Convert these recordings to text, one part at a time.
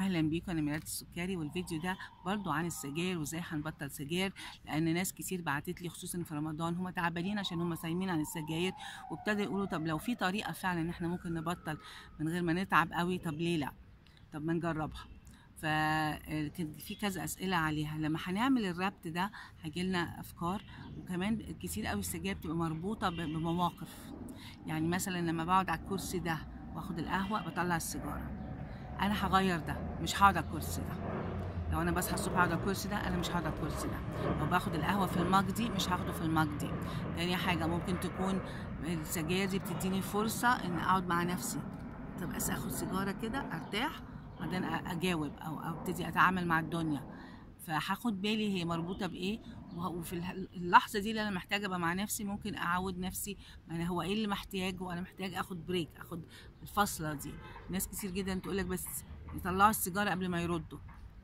اهلا بيكم، انا ميرات السكري، والفيديو ده برضو عن السجاير وازاي هنبطل سجاير. لان ناس كتير بعتت لي خصوصا في رمضان هم تعبانين عشان هم صايمين عن السجاير، وابتدوا يقولوا طب لو في طريقه فعلا ان احنا ممكن نبطل من غير ما نتعب قوي، طب ليه لا؟ طب ما نجربها. فكان في كذا اسئله عليها. لما هنعمل الربط ده هيجيلنا افكار، وكمان كتير قوي السجاير بتبقى مربوطه بمواقف. يعني مثلا لما بقعد على الكرسي ده واخد القهوه بطلع السيجاره، انا هغير ده، مش هقعد على الكرسي ده. لو انا بصحى الصبح اقعد على الكرسي ده، انا مش هقعد على الكرسي ده. لو باخد القهوه في المج دي، مش هاخده في المج دي. تاني حاجه ممكن تكون السجاير دي بتديني فرصه ان اقعد مع نفسي، طب بس اخد سيجاره كده ارتاح، بعدين اجاوب او ابتدي اتعامل مع الدنيا. فهاخد بالي هي مربوطه بايه، وفي اللحظه دي اللي انا محتاجه ابقى مع نفسي ممكن اعود نفسي يعني هو ايه اللي محتاجه، وانا محتاج اخد بريك، اخد الفاصله دي. ناس كتير جدا تقول لك بس يطلعوا السيجاره قبل ما يردوا،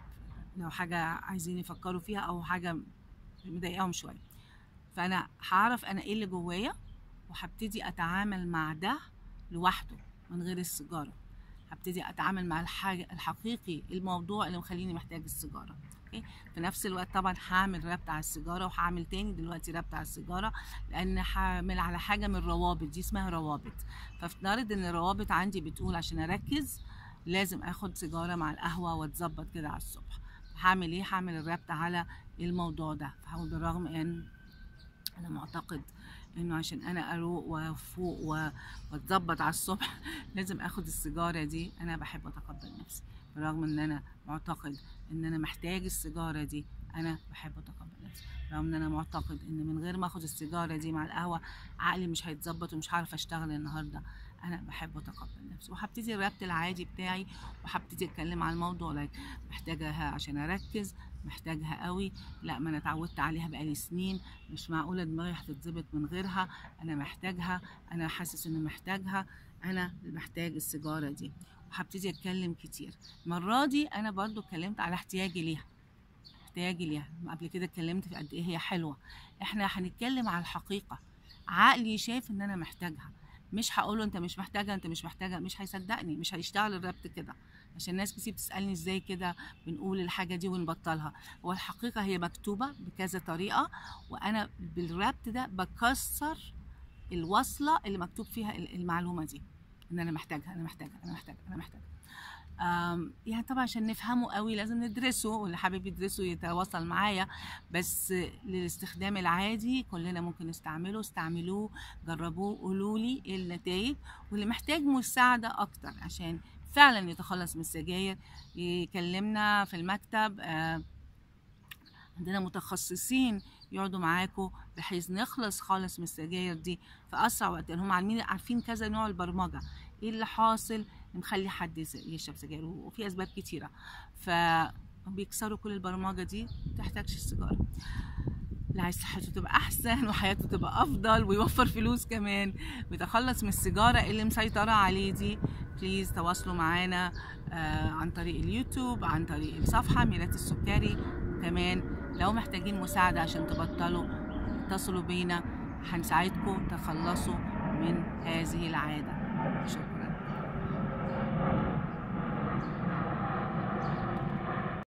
لو حاجه عايزين يفكروا فيها او حاجه مضايقاهم شويه. فانا هعرف انا ايه اللي جوايا، وهبتدي اتعامل مع ده لوحده من غير السيجاره. هبتدي اتعامل مع الحاجه الحقيقي، الموضوع اللي مخليني محتاج السيجاره. في نفس الوقت طبعا هعمل ربط على السيجاره، وهعمل تاني دلوقتي ربط على السيجاره، لان هعمل على حاجه من الروابط دي اسمها روابط. فافترض ان الروابط عندي بتقول عشان اركز لازم اخد سيجاره مع القهوه واتظبط كده على الصبح. هعمل ايه؟ هعمل الربط على الموضوع ده. فهقول بالرغم ان انا معتقد انه عشان انا اروق وافوق واتظبط على الصبح لازم اخد السيجاره دي، انا بحب اتقبل نفسي. بالرغم ان انا معتقد ان انا محتاج السيجاره دي، انا بحب اتقبل نفسي. رغم ان انا معتقد ان من غير ما اخد السيجاره دي مع القهوه عقلي مش هيتظبط ومش هعرف اشتغل النهارده، انا بحب اتقبل نفسي. وهبتدي الربط العادي بتاعي، وهبتدي اتكلم عن الموضوع. محتاجها عشان اركز، محتاجها قوي، لا ما انا اتعودت عليها بقالي سنين، مش معقوله دماغي هتتظبط من غيرها، انا محتاجها، انا حاسس اني محتاجها، انا محتاج السيجاره دي. وهبتدي اتكلم كتير. المره دي انا برضو اتكلمت على احتياجي ليها، قبل كده اتكلمت في قد ايه هي حلوه. احنا هنتكلم على الحقيقه. عقلي شايف ان انا محتاجها، مش هقوله انت مش محتاجه، انت مش محتاجه، مش هيصدقني، مش هيشتغل الربط كده. عشان ناس كتير بتسالني ازاي كده بنقول الحاجه دي ونبطلها. هو الحقيقه هي مكتوبه بكذا طريقه، وانا بالربط ده بكسر الوصله اللي مكتوب فيها المعلومه دي، ان انا محتاجها، انا محتاجه، انا محتاجه، انا محتاجه. يعني طبعا عشان نفهمه قوي لازم ندرسه، واللي حابب يدرسه يتواصل معايا. بس للاستخدام العادي كلنا ممكن نستعمله، استعملوه، جربوه، قولوا لي ايه النتائج. واللي محتاج مساعده اكتر عشان فعلا يتخلص من السجاير يكلمنا في المكتب. عندنا متخصصين يقعدوا معاكم بحيث نخلص خالص من السجاير دي في اسرع وقت، لان هم عارفين كذا نوع البرمجه، ايه اللي حاصل مخلي حد يشرب سجاير، وفي اسباب كتيره. فبيكسروا كل البرمجه دي، ما تحتاجش السيجاره. اللي عايز صحته تبقى احسن وحياته تبقى افضل ويوفر فلوس كمان ويتخلص من السيجاره اللي مسيطره عليه دي، بليز تواصلوا معانا عن طريق اليوتيوب، عن طريق الصفحه ميرات السكري. وكمان لو محتاجين مساعده عشان تبطلوا اتصلوا بينا، هنساعدكم تخلصوا من هذه العاده. شكرا.